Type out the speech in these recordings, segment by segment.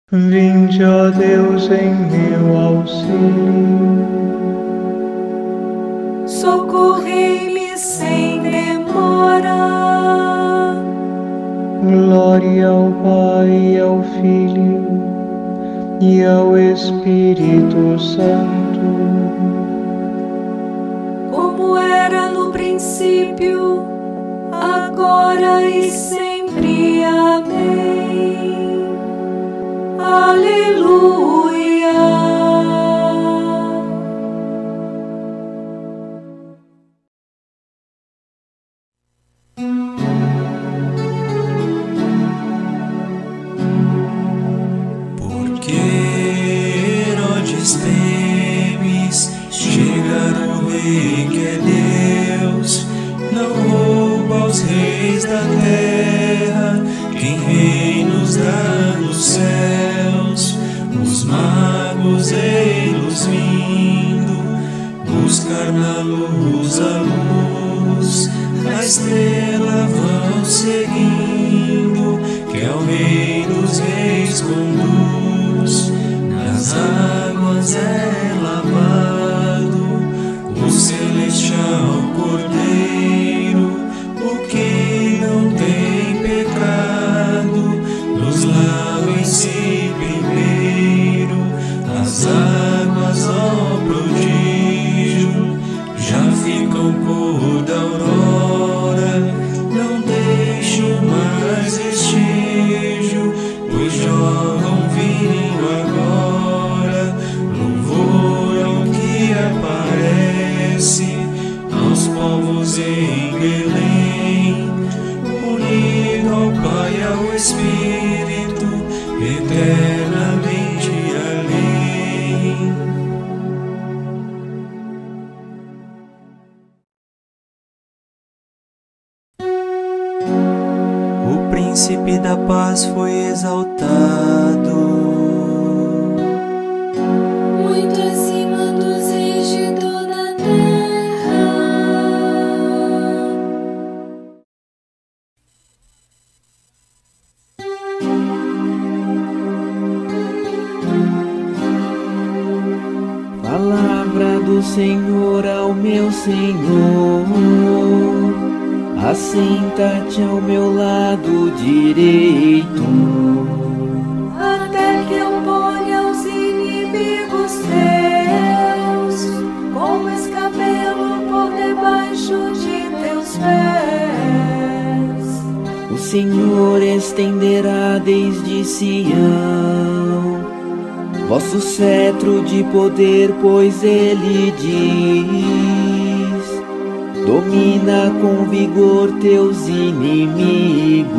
Vinde, ó Deus, em meu auxílio. Socorrei-me sem demora. Glória ao Pai, e ao Filho e ao Espírito Santo, Como era no princípio, agora e sempre. Amém. Aleluia. Porque Herodes temes chegar o rei que é Deus, não rouba aos reis da terra, quem reinos dá nos céus. Os magos ei-los vindo, buscar na luz a luz, a estrela vão seguindo, que ao rei dos reis conduz. Nas águas é lavado o celestial Cordeiro, o que não tem pecado, nos lava em si primeiro. As águas, ó prodígio, já ficam cor da aurora, não deixam mais vestígio, pois jorram vinho agora. Louvor ao que aparece aos povos em Belém, unido ao Pai e ao Espírito, eternamente além. O príncipe da paz foi exaltado, Muito acima dos reis de toda a terra. Palavra do Senhor ao meu Senhor, assenta-te ao meu lado direito. Até que eu ponha os inimigos teus, como escabelo por debaixo de teus pés. O Senhor estenderá desde Sião vosso cetro de poder, pois Ele diz: domina com vigor teus inimigos.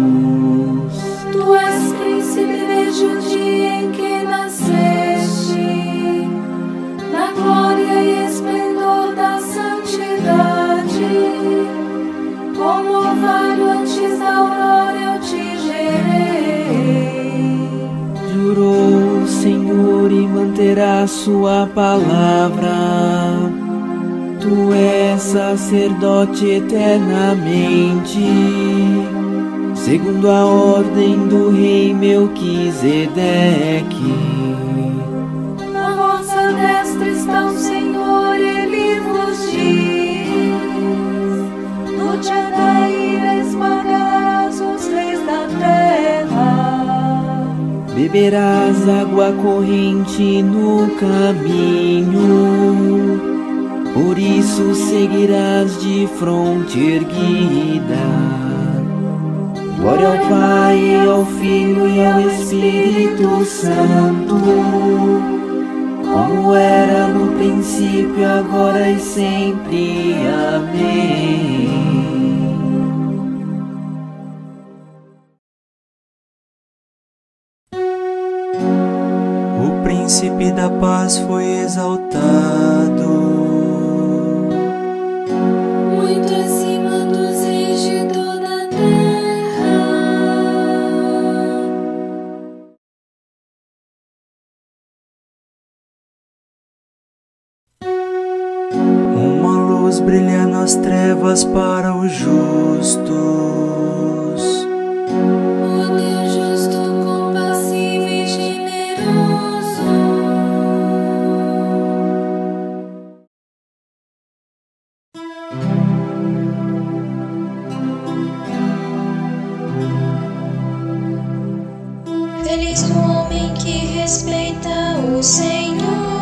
Tu és príncipe desde o dia em que nasceste, na glória e esplendor da santidade. Como orvalho antes da aurora eu te gerei. Jurou o Senhor e manterá sua palavra. Tu és sacerdote eternamente, segundo a ordem do rei Melquisedeque. Na vossa destra está o Senhor, Ele vos diz: no dia da ira esmagarás os reis da terra. Beberás água corrente no caminho, por isso seguirás de fronte erguida. Glória ao Pai, e ao Filho e ao Espírito Santo, como era no princípio, agora e sempre. Amém. o príncipe da paz foi exaltado, Muito acima dos reis de toda a terra. uma luz brilha nas trevas para os justos. O Deus justo, compassivo e Feliz o homem que respeita o Senhor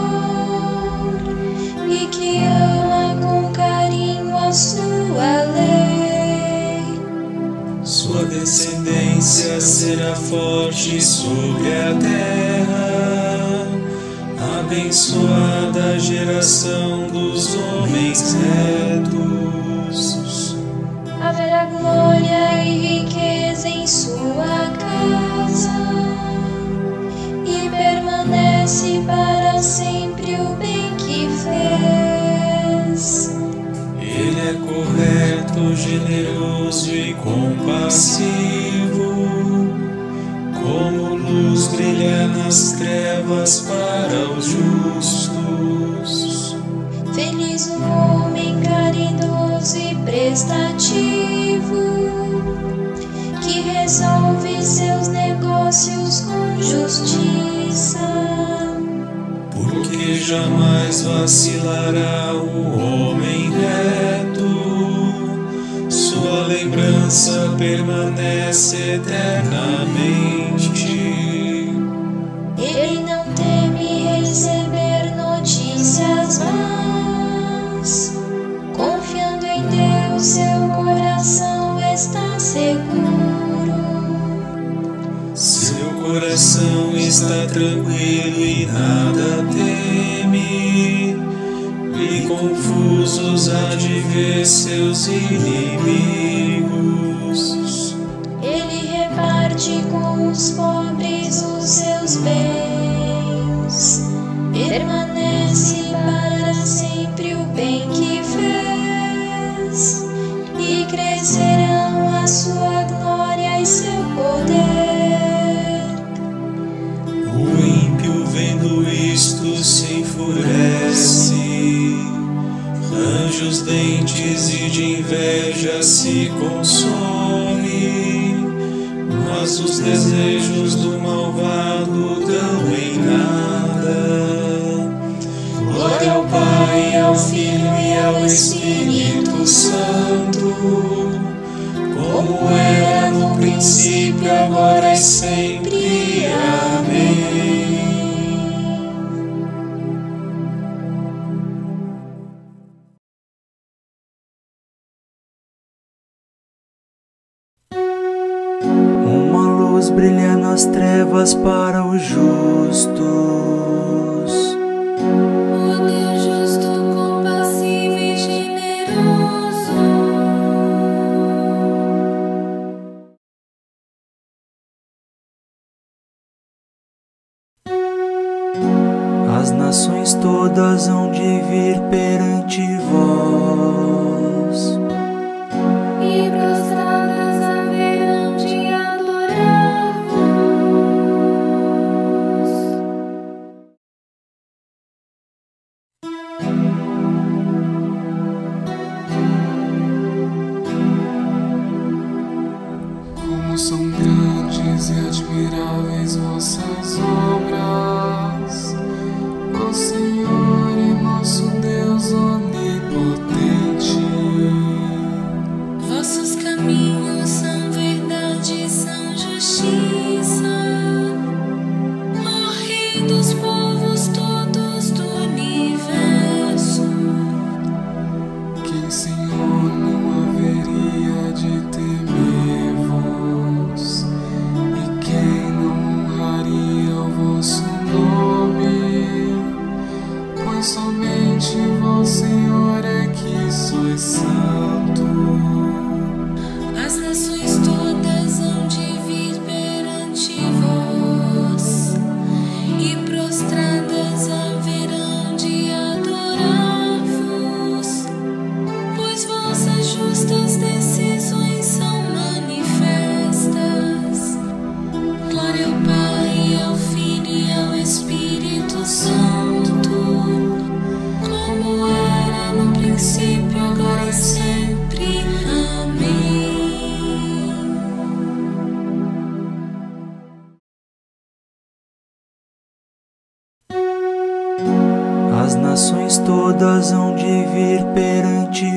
e que ama com carinho a sua lei. Sua descendência será forte sobre a terra, abençoada a geração dos homens retos. Haverá glória e riqueza em sua casa, e permanece para sempre o bem que fez. Ele é correto, generoso e compassivo, como luz brilha nas trevas para os justos. Feliz o homem caridoso e prestativo, que resolve seus negócios com justiça. Porque jamais vacilará o homem reto, sua lembrança permanece eternamente. Ele não teme receber notícias más, confiando em Deus seu coração está seguro. Seu coração está tranquilo e nada teme, e confusos há de ver seus inimigos. Ele reparte com os pobres os seus bens, permanece para sempre o bem que fez, e crescerão a sua glória e seu poder. O ímpio, vendo isto, se enfurece, range os dentes e de inveja se consome, mas os desejos do malvado dão em nada. Glória ao Pai, ao Filho e ao Espírito Santo, como era no princípio, agora e sempre. Amém. Uma luz brilha nas trevas para os justos. O Deus justo, compassivo e generoso. As nações todas hão de vir perante vós, E prostradas haverão de adorar-vos. Como são grandes e admiráveis vossas obras, ó Senhor e nosso Deus onipotente. Vossos caminhos são verdade, são justiça. Ó Rei dos povos todos do universo. Quem, Senhor, não haveria de temer-vos, e quem não honraria o vosso nome? Pois somente vós, Senhor, é que sois santo. As nações todas hão de vir perante vós, e prostradas haverão de adorar-vos, pois vossas justas decisões são manifestas. Glória ao Pai, ao Filho e ao Espírito Santo, como era no princípio, agora e sempre. Amém. as nações todas hão de vir perante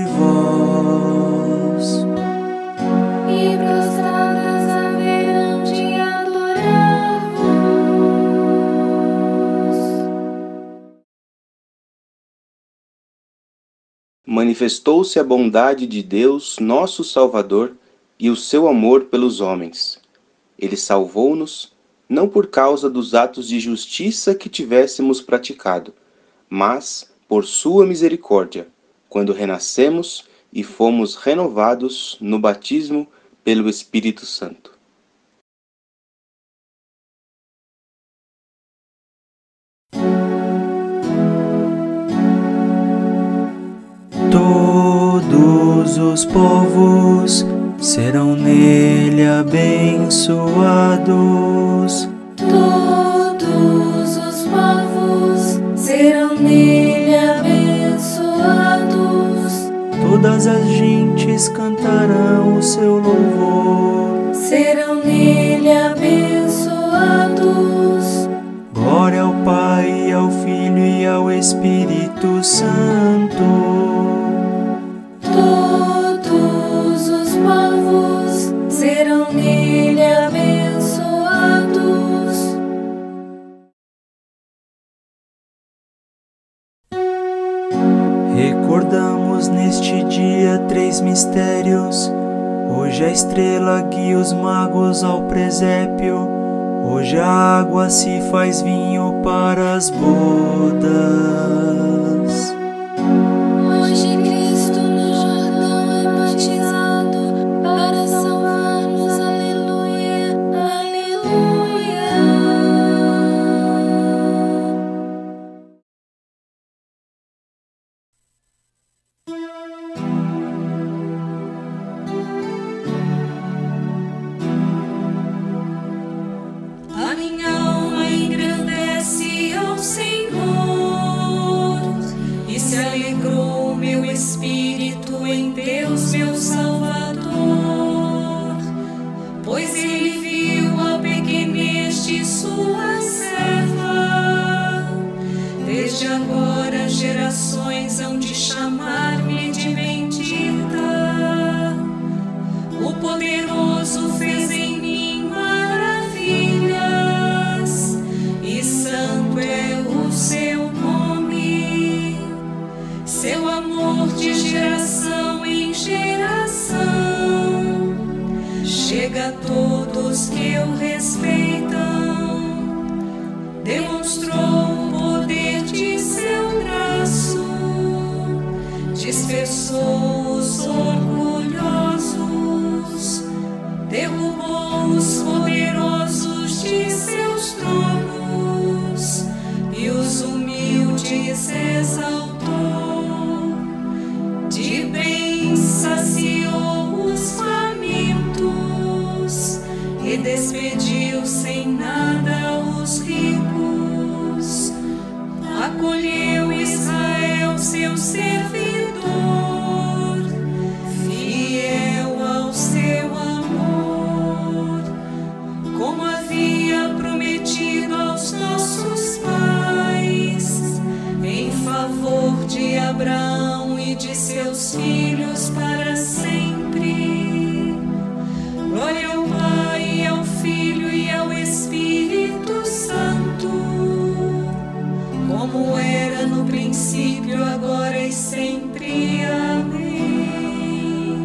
vós. E prostradas haverão de adorar-vos. manifestou-se a bondade de Deus, nosso Salvador, e o seu amor pelos homens. Ele salvou-nos, não por causa dos atos de justiça que tivéssemos praticado, mas por sua misericórdia, quando renascemos e fomos renovados no batismo pelo Espírito Santo. Todos os povos serão nele abençoados. Todos os povos serão nele abençoados. Todas as gentes cantarão o seu louvor. Serão nele abençoados. Glória ao Pai, ao Filho e ao Espírito Santo. Todos os povos serão nele abençoados. Recordamos neste dia 3 mistérios. Hoje a estrela guia os magos ao presépio. Hoje a água se faz vinho para as bodas. Hoje Cristo no Jordão é batizado para salvar-nos. Aleluia, aleluia. A minha alma engrandece ao Senhor, e se alegrou meu espírito em Deus, meu Salvador. Pois ele viu a pequenez de sua serva. Desde agora gerações hão de chamar-me de bendita. O poderoso fez em mim maravilhas, e santo é o seu nome. Seu amor de geração em geração chega a todos que o respeitam. Demonstrou o poder de seu braço, dispersou os orgulhosos, derrubou os poderosos de seus tronos e os humildes exaltou. De bens saciou os famintos e despediu sem nada os ricos. Acolheu Israel, seu servidor, fiel ao seu amor, como havia prometido aos nossos pais, em favor de Abraão e de seus filhos para sempre. Glória ao Pai, ao Filho e ao Espírito Santo, como era no princípio, agora e sempre. Amém.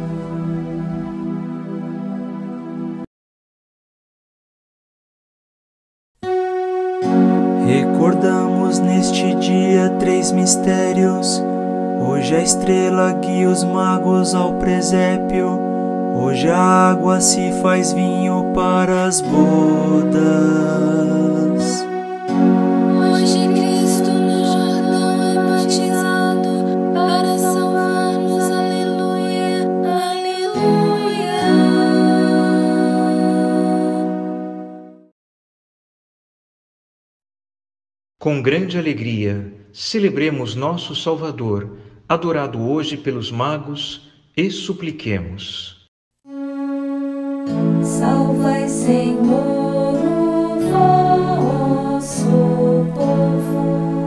Recordamos neste dia 3 mistérios. Hoje a estrela guia os magos ao presépio. Hoje a água se faz vinho para as bodas. Hoje Cristo no Jordão é batizado para salvar-nos. Aleluia, aleluia. Com grande alegria, celebremos nosso Salvador, adorado hoje pelos magos, e supliquemos. Salvai, Senhor, o vosso povo.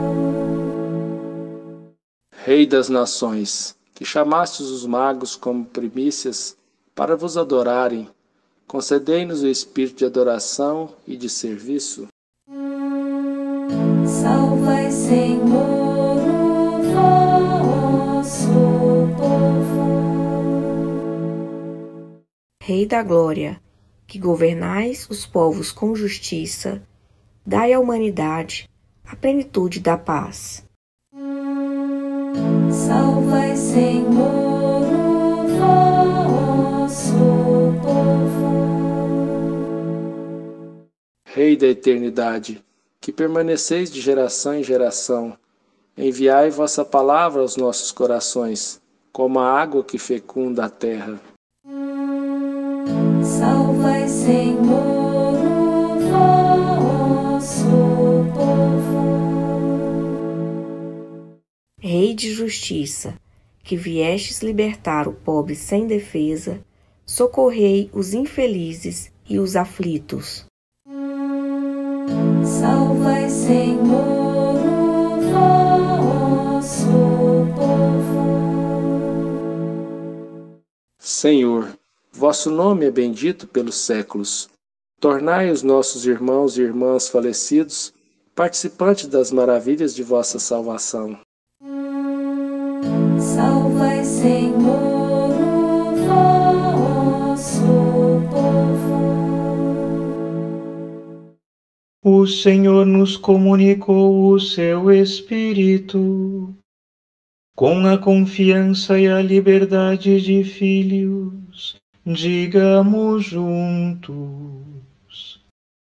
Rei das nações, que chamastes os magos como primícias para vos adorarem, concedei-nos o espírito de adoração e de serviço. Salvai, Senhor, o Rei da glória, que governais os povos com justiça, dai à humanidade a plenitude da paz. Salvai, Senhor, o vosso povo. Rei da eternidade, que permaneceis de geração em geração, enviai vossa palavra aos nossos corações, como a água que fecunda a terra. Salvai, Senhor, o vosso povo. Rei de justiça, que viestes libertar o pobre sem defesa, socorrei os infelizes e os aflitos. Salvai, Senhor, o vosso povo. Senhor, vosso nome é bendito pelos séculos. Tornai os nossos irmãos e irmãs falecidos participantes das maravilhas de vossa salvação. Salvai, Senhor, o vosso povo. O Senhor nos comunicou o seu Espírito, com a confiança e a liberdade de filhos, digamos juntos.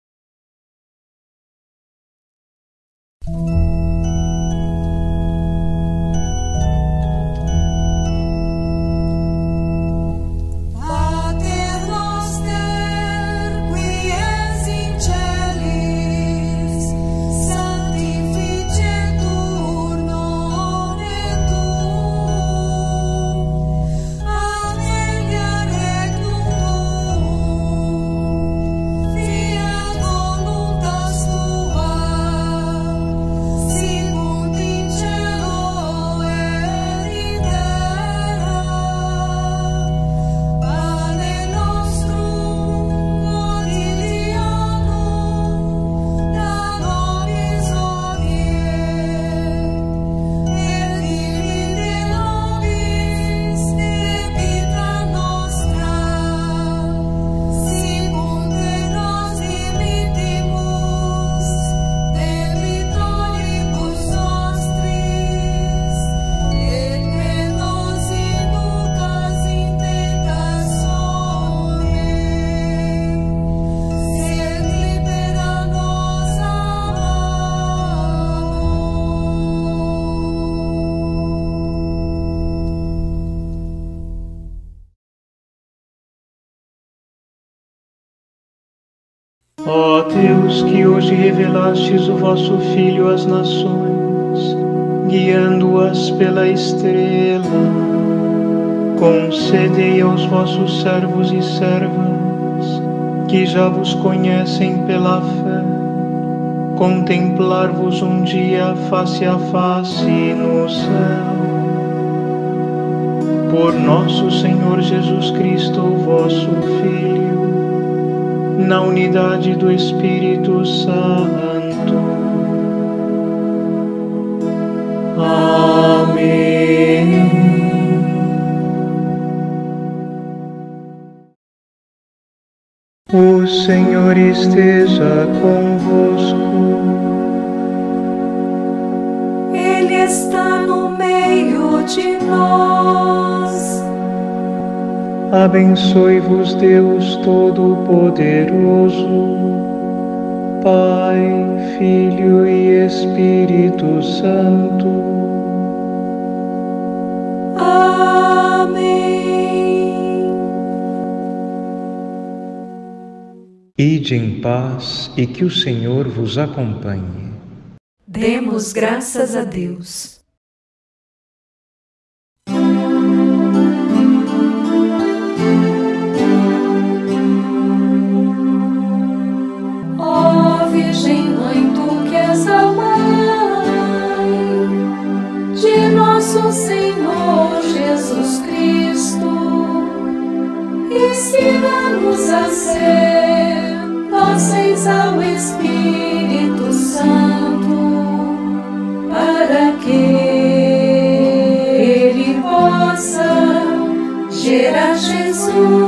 Ó Deus, que hoje revelastes o vosso Filho às nações, guiando-as pela estrela, concedei aos vossos servos e servas, que já vos conhecem pela fé, contemplar-vos um dia face a face no céu. Por nosso Senhor Jesus Cristo, vosso Filho, na unidade do Espírito Santo. Amém. O Senhor esteja convosco. Ele está no meio de nós. Abençoe-vos Deus Todo-Poderoso, Pai, Filho e Espírito Santo. Amém. Ide em paz e que o Senhor vos acompanhe. Demos graças a Deus. Ó Virgem Mãe, tu que és a Mãe de nosso Senhor Jesus Cristo, ensina-nos a ser dóceis ao Espírito Santo, para que Ele Jesus.